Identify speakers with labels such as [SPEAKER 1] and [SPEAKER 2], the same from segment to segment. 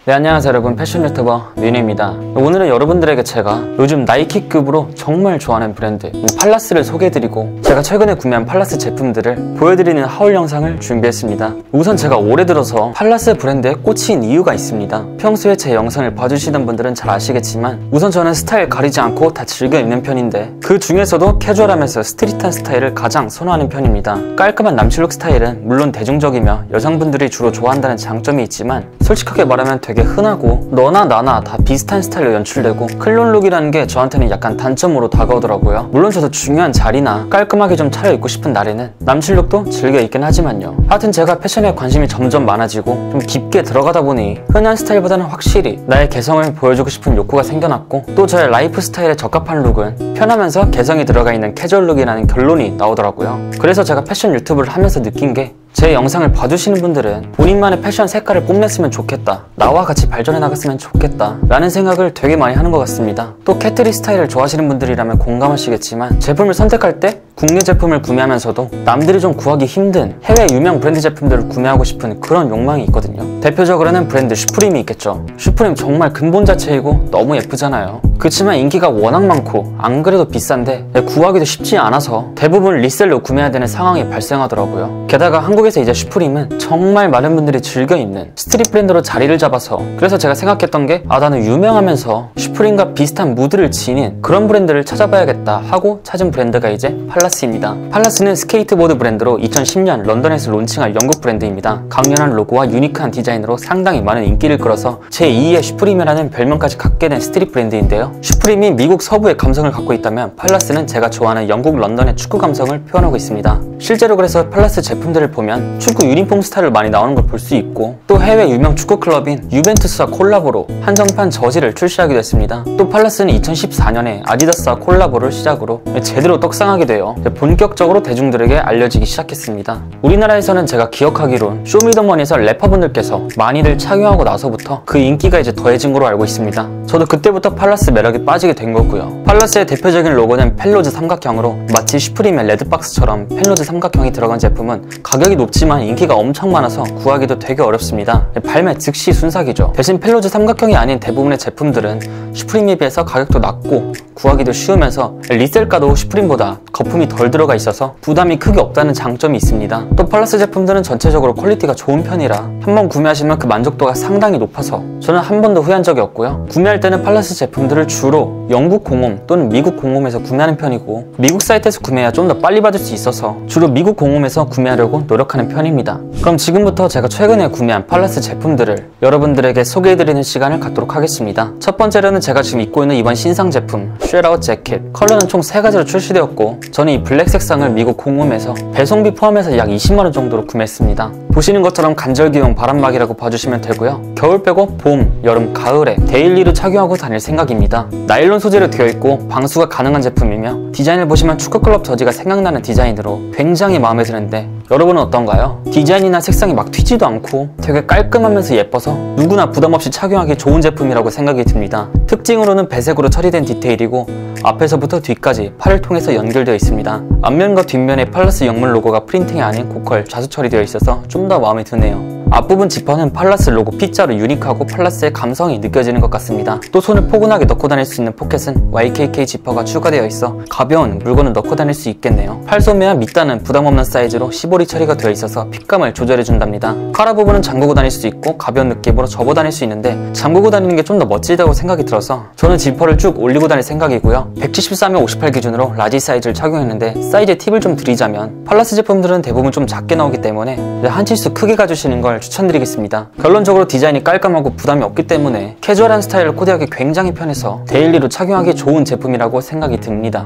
[SPEAKER 1] 네, 안녕하세요 여러분, 패션 유튜버 민우입니다. 오늘은 여러분들에게 제가 요즘 나이키급으로 정말 좋아하는 브랜드 팔라스를 소개해드리고 제가 최근에 구매한 팔라스 제품들을 보여드리는 하울 영상을 준비했습니다. 우선 제가 올해 들어서 팔라스 브랜드에 꽂힌 이유가 있습니다. 평소에 제 영상을 봐주시던 분들은 잘 아시겠지만 우선 저는 스타일 가리지 않고 다 즐겨 입는 편인데 그 중에서도 캐주얼하면서 스트릿한 스타일을 가장 선호하는 편입니다. 깔끔한 남실룩 스타일은 물론 대중적이며 여성분들이 주로 좋아한다는 장점이 있지만 솔직하게 말하면 되게 흔하고 너나 나나 다 비슷한 스타일로 연출되고 클론룩이라는 게 저한테는 약간 단점으로 다가오더라고요. 물론 저도 중요한 자리나 깔끔하게 좀 차려입고 싶은 날에는 남실룩도 즐겨 입긴 하지만요. 하여튼 제가 패션에 관심이 점점 많아지고 좀 깊게 들어가다 보니 흔한 스타일보다는 확실히 나의 개성을 보여주고 싶은 욕구가 생겨났고 또 저의 라이프 스타일에 적합한 룩은 편하면서 개성이 들어가 있는 캐주얼 룩이라는 결론이 나오더라고요. 그래서 제가 패션 유튜브를 하면서 느낀 게 제 영상을 봐주시는 분들은 본인만의 패션 색깔을 뽐냈으면 좋겠다, 나와 같이 발전해 나갔으면 좋겠다 라는 생각을 되게 많이 하는 것 같습니다. 또 캐트리 스타일을 좋아하시는 분들이라면 공감하시겠지만 제품을 선택할 때 국내 제품을 구매하면서도 남들이 좀 구하기 힘든 해외 유명 브랜드 제품들을 구매하고 싶은 그런 욕망이 있거든요. 대표적으로는 브랜드 슈프림이 있겠죠. 슈프림 정말 근본 자체이고 너무 예쁘잖아요. 그렇지만 인기가 워낙 많고 안 그래도 비싼데 구하기도 쉽지 않아서 대부분 리셀로 구매해야 되는 상황이 발생하더라고요. 게다가 한국에서 이제 슈프림은 정말 많은 분들이 즐겨 입는 스트릿 브랜드로 자리를 잡아서 그래서 제가 생각했던 게 나는 유명하면서 슈프림과 비슷한 무드를 지닌 그런 브랜드를 찾아봐야겠다 하고 찾은 브랜드가 이제 팔라스입니다. 팔라스는 스케이트보드 브랜드로 2010년 런던에서 론칭한 영국 브랜드입니다. 강렬한 로고와 유니크한 디자인으로 상당히 많은 인기를 끌어서 제2의 슈프림이라는 별명까지 갖게 된 스트릿 브랜드인데요. 슈프림이 미국 서부의 감성을 갖고 있다면 팔라스는 제가 좋아하는 영국 런던의 축구 감성을 표현하고 있습니다. 실제로 그래서 팔라스 제품들을 보면 축구 유니폼 스타일로 많이 나오는 걸 볼 수 있고 또 해외 유명 축구 클럽인 유벤투스와 콜라보로 한정판 저지를 출시하기도 했습니다. 또 팔라스는 2014년에 아디다스와 콜라보를 시작으로 제대로 떡상하게 되어 본격적으로 대중들에게 알려지기 시작했습니다. 우리나라에서는 제가 기억하기론 쇼미더머니에서 래퍼분들께서 많이들 착용하고 나서부터 그 인기가 이제 더해진 걸로 알고 있습니다. 저도 그때부터 팔라스 매력에 빠지게 된 거고요. 팔라스의 대표적인 로고는 펠로즈 삼각형으로 마치 슈프림의 레드박스처럼 펠로즈 삼각형이 들어간 제품은 가격이 높지만 인기가 엄청 많아서 구하기도 되게 어렵습니다. 발매 즉시 순삭이죠. 대신 펠로즈 삼각형이 아닌 대부분의 제품들은 슈프림에 비해서 가격도 낮고 구하기도 쉬우면서 리셀가도 슈프림보다 거품이 덜 들어가 있어서 부담이 크게 없다는 장점이 있습니다. 또 팔라스 제품들은 전체적으로 퀄리티가 좋은 편이라 한번 구매하시면 그 만족도가 상당히 높아서 저는 한 번도 후회한 적이 없고요. 구매할 때는 팔라스 제품들을 주로 영국 공홈 또는 미국 공홈에서 구매하는 편이고 미국 사이트에서 구매해야 좀 더 빨리 받을 수 있어서 주로 미국 공홈에서 구매하려고 노력하는 편입니다. 그럼 지금부터 제가 최근에 구매한 팔라스 제품들을 여러분들에게 소개해드리는 시간을 갖도록 하겠습니다. 첫 번째로는 제가 지금 입고 있는 이번 신상 제품 쉘아웃 재킷. 컬러는 총 3가지로 출시되었고 저는 이 블랙 색상을 미국 공홈에서 배송비 포함해서 약 20만원 정도로 구매했습니다. 보시는 것처럼 간절기용 바람막이라고 봐주시면 되고요. 겨울 빼고 봄, 여름, 가을에 데일리로 착용하고 다닐 생각입니다. 나일론 소재로 되어있고 방수가 가능한 제품이며 디자인을 보시면 축구클럽 저지가 생각나는 디자인으로 굉장히 마음에 드는데 여러분은 어떤가요? 디자인이나 색상이 막 튀지도 않고 되게 깔끔하면서 예뻐서 누구나 부담없이 착용하기 좋은 제품이라고 생각이 듭니다. 특징으로는 배색으로 처리된 디테일이고 앞에서부터 뒤까지 팔을 통해서 연결되어 있습니다. 앞면과 뒷면에 팔라스 영문 로고가 프린팅이 아닌 고컬 좌수 처리되어 있어서 좀 더 마음에 드네요. 앞부분 지퍼는 팔라스 로고 P자로 유니크하고 팔라스의 감성이 느껴지는 것 같습니다. 또 손을 포근하게 넣고 다닐 수 있는 포켓은 YKK 지퍼가 추가되어 있어 가벼운 물건을 넣고 다닐 수 있겠네요. 팔소매와 밑단은 부담없는 사이즈로 시보리 처리가 되어 있어서 핏감을 조절해준답니다. 카라 부분은 잠그고 다닐 수 있고 가벼운 느낌으로 접어 다닐 수 있는데 잠그고 다니는 게 좀 더 멋지다고 생각이 들어서 저는 지퍼를 쭉 올리고 다닐 생각이고요. 174x 58 기준으로 라지 사이즈를 착용했는데 사이즈에 팁을 좀 드리자면 팔라스 제품들은 대부분 좀 작게 나오기 때문에 한 치수 크게 가주시는 걸 추천드리겠습니다. 결론적으로 디자인이 깔끔하고 부담이 없기 때문에 캐주얼한 스타일을 코디하기 굉장히 편해서 데일리로 착용하기 좋은 제품이라고 생각이 듭니다.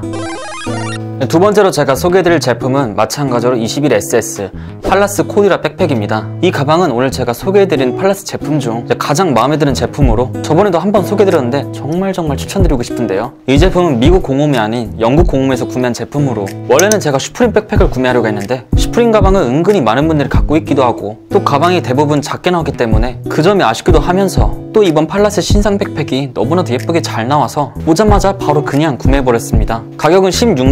[SPEAKER 1] 두 번째로 제가 소개해드릴 제품은 마찬가지로 21SS 팔라스 코디라 백팩입니다. 이 가방은 오늘 제가 소개해드린 팔라스 제품 중 가장 마음에 드는 제품으로 저번에도 한번 소개해드렸는데 정말 추천드리고 싶은데요. 이 제품은 미국 공홈이 아닌 영국 공홈에서 구매한 제품으로 원래는 제가 슈프림 백팩을 구매하려고 했는데 슈프림 가방은 은근히 많은 분들이 갖고 있기도 하고 또 가방이 대부분 작게 나오기 때문에 그 점이 아쉽기도 하면서 또 이번 팔라스 신상 백팩이 너무나도 예쁘게 잘 나와서 오자마자 바로 그냥 구매해버렸습니다. 가격은 16만원 정도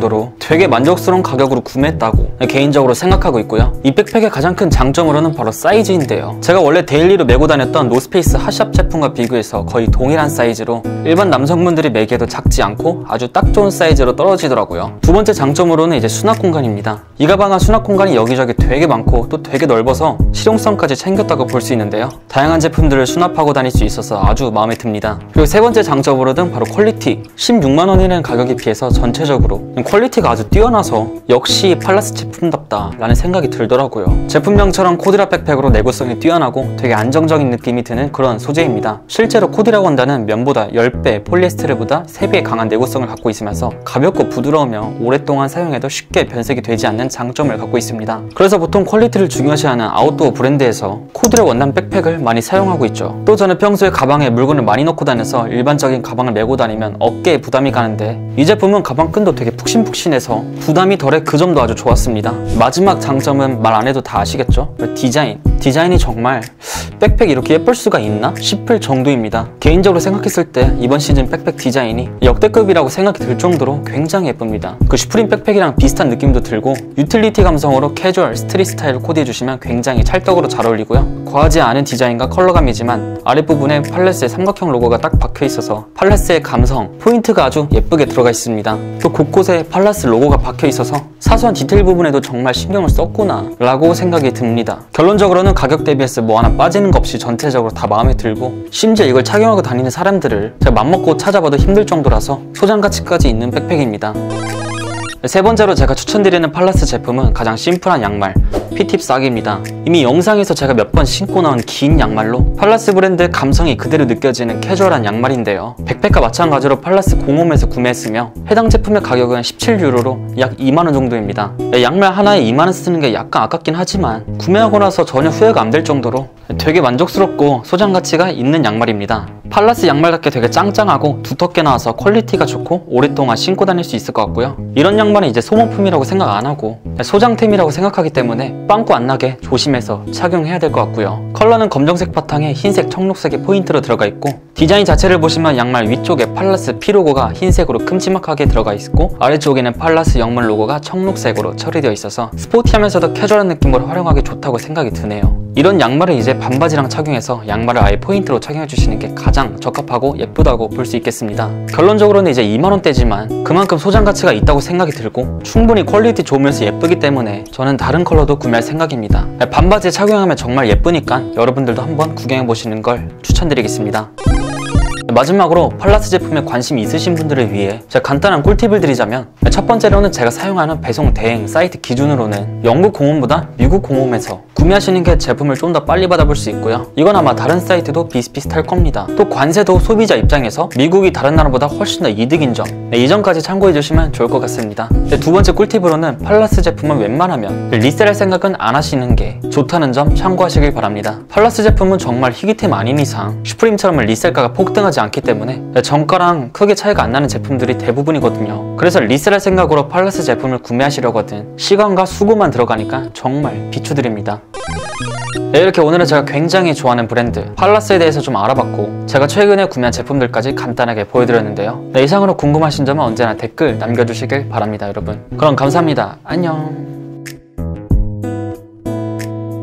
[SPEAKER 1] 정도로 되게 만족스러운 가격으로 구매했다고 개인적으로 생각하고 있고요. 이 백팩의 가장 큰 장점으로는 바로 사이즈인데요. 제가 원래 데일리로 메고 다녔던 노스페이스 핫샵 제품과 비교해서 거의 동일한 사이즈로 일반 남성분들이 매기에도 작지 않고 아주 딱 좋은 사이즈로 떨어지더라고요. 두 번째 장점으로는 이제 수납 공간입니다. 이 가방은 수납 공간이 여기저기 되게 많고 또 되게 넓어서 실용성까지 챙겼다고 볼 수 있는데요. 다양한 제품들을 수납하고 다닐 수 있어서 아주 마음에 듭니다. 그리고 세 번째 장점으로는 바로 퀄리티. 16만원이라는 가격에 비해서 전체적으로 퀄리티가 아주 뛰어나서 역시 팔라스 제품답다 라는 생각이 들더라고요. 제품명처럼 코디라 백팩으로 내구성이 뛰어나고 되게 안정적인 느낌이 드는 그런 소재입니다. 실제로 코디라 원단은 면보다 10배, 폴리에스테르보다 3배 강한 내구성을 갖고 있으면서 가볍고 부드러우며 오랫동안 사용해도 쉽게 변색이 되지 않는 장점을 갖고 있습니다. 그래서 보통 퀄리티를 중요시하는 아웃도어 브랜드에서 코디라 원단 백팩을 많이 사용하고 있죠. 또 저는 평소에 가방에 물건을 많이 넣고 다녀서 일반적인 가방을 메고 다니면 어깨에 부담이 가는데 이 제품은 가방끈도 되게 푹신푹신해서 부담이 덜해 그 점도 아주 좋았습니다. 마지막 장점은 말 안 해도 다 아시겠죠? 디자인이 정말 백팩 이렇게 예쁠 수가 있나 싶을 정도입니다. 개인적으로 생각했을 때 이번 시즌 백팩 디자인이 역대급이라고 생각이 들 정도로 굉장히 예쁩니다. 그 슈프림 백팩이랑 비슷한 느낌도 들고 유틸리티 감성으로 캐주얼, 스트릿 스타일을 코디해주시면 굉장히 찰떡으로 잘 어울리고요. 과하지 않은 디자인과 컬러감이지만 아랫부분에 팔레스의 삼각형 로고가 딱 박혀있어서 팔레스의 감성, 포인트가 아주 예쁘게 들어가 있습니다. 또 곳곳에 팔라스 로고가 박혀있어서 사소한 디테일 부분에도 정말 신경을 썼구나 라고 생각이 듭니다. 결론적으로는 가격 대비해서 뭐 하나 빠지는 거 없이 전체적으로 다 마음에 들고 심지어 이걸 착용하고 다니는 사람들을 제가 맘먹고 찾아봐도 힘들 정도라서 소장 가치까지 있는 백팩입니다. 세 번째로 제가 추천드리는 팔라스 제품은 가장 심플한 양말 피팁 싹입니다. 이미 영상에서 제가 몇 번 신고 나온 긴 양말로 팔라스 브랜드의 감성이 그대로 느껴지는 캐주얼한 양말인데요. 백팩과 마찬가지로 팔라스 공홈에서 구매했으며 해당 제품의 가격은 17유로로 약 2만원 정도입니다. 양말 하나에 2만원 쓰는 게 약간 아깝긴 하지만 구매하고 나서 전혀 후회가 안 될 정도로 되게 만족스럽고 소장 가치가 있는 양말입니다. 팔라스 양말답게 되게 짱짱하고 두텁게 나와서 퀄리티가 좋고 오랫동안 신고 다닐 수 있을 것 같고요. 이런 양말은 이제 소모품이라고 생각 안 하고 소장템이라고 생각하기 때문에 빵꾸 안 나게 조심해서 착용해야 될 것 같고요. 컬러는 검정색 바탕에 흰색, 청록색이 포인트로 들어가 있고 디자인 자체를 보시면 양말 위쪽에 팔라스 P 로고가 흰색으로 큼지막하게 들어가 있고 아래쪽에는 팔라스 영문 로고가 청록색으로 처리되어 있어서 스포티하면서도 캐주얼한 느낌으로 활용하기 좋다고 생각이 드네요. 이런 양말을 이제 반바지랑 착용해서 양말을 아예 포인트로 착용해 주시는 게 가장 적합하고 예쁘다고 볼 수 있겠습니다. 결론적으로는 이제 2만원대지만 그만큼 소장 가치가 있다고 생각이 들고 충분히 퀄리티 좋으면서 예쁘기 때문에 저는 다른 컬러도 구매할 생각입니다. 반바지에 착용하면 정말 예쁘니까 여러분들도 한번 구경해 보시는 걸 추천드리겠습니다. 마지막으로 팔라스 제품에 관심이 있으신 분들을 위해 제가 간단한 꿀팁을 드리자면 첫 번째로는 제가 사용하는 배송 대행 사이트 기준으로는 영국 공홈보다 미국 공홈에서 구매하시는 게 제품을 좀 더 빨리 받아볼 수 있고요. 이건 아마 다른 사이트도 비슷비슷할 겁니다. 또 관세도 소비자 입장에서 미국이 다른 나라보다 훨씬 더 이득인 점, 이 점까지 참고해 주시면 좋을 것 같습니다. 두 번째 꿀팁으로는 팔라스 제품은 웬만하면 리셀할 생각은 안 하시는 게 좋다는 점 참고하시길 바랍니다. 팔라스 제품은 정말 희귀템 아닌 이상 슈프림처럼 리셀가가 폭등하지 않기 때문에 정가랑 크게 차이가 안 나는 제품들이 대부분이거든요. 그래서 리셀할 생각으로 팔라스 제품을 구매하시려거든 시간과 수고만 들어가니까 정말 비추드립니다. 네, 이렇게 오늘은 제가 굉장히 좋아하는 브랜드 팔라스에 대해서 좀 알아봤고 제가 최근에 구매한 제품들까지 간단하게 보여드렸는데요. 네, 이상으로 궁금하신 점은 언제나 댓글 남겨주시길 바랍니다. 여러분 그럼 감사합니다. 안녕.